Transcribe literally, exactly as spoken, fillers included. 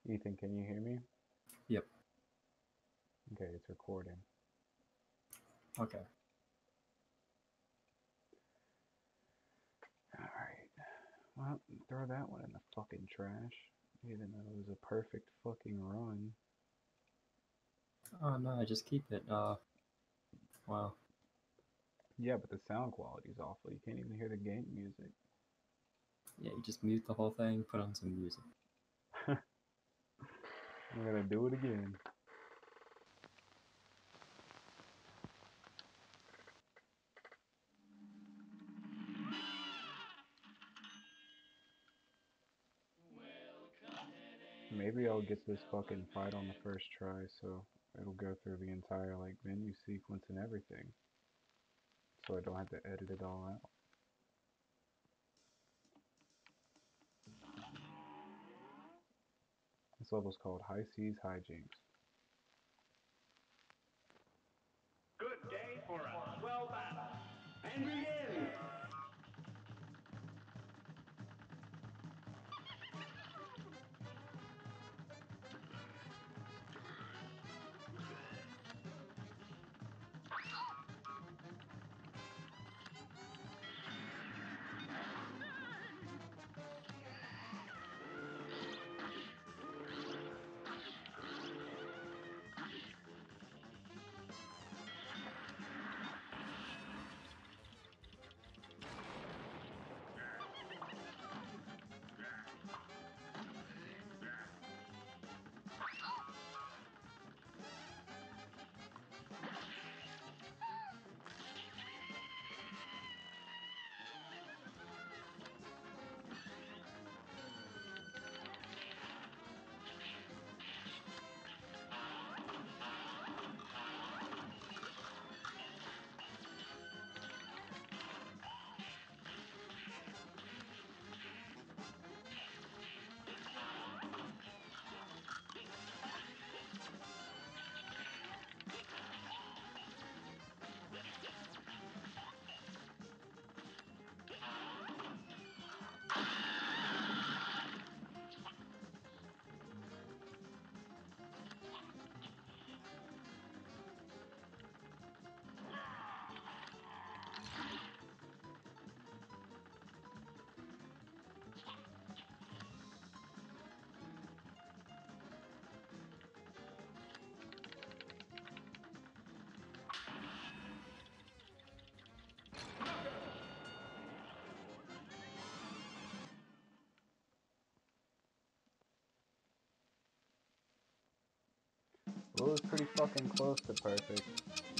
Ethan, can you hear me? Yep. Okay, it's recording. Okay. Alright. Well, throw that one in the fucking trash. Even though it was a perfect fucking run. Oh no, just keep it. Uh, wow. Yeah, but the sound quality's awful. You can't even hear the game music. Yeah, you just mute the whole thing, put on some music. I'm gonna do it again. Maybe I'll get this fucking fight on the first try, so it'll go through the entire like menu sequence and everything. So I don't have to edit it all out. This level's called High Seas Hijinks. Good day for a swell battle. And begin! Well, it was pretty fucking close to perfect.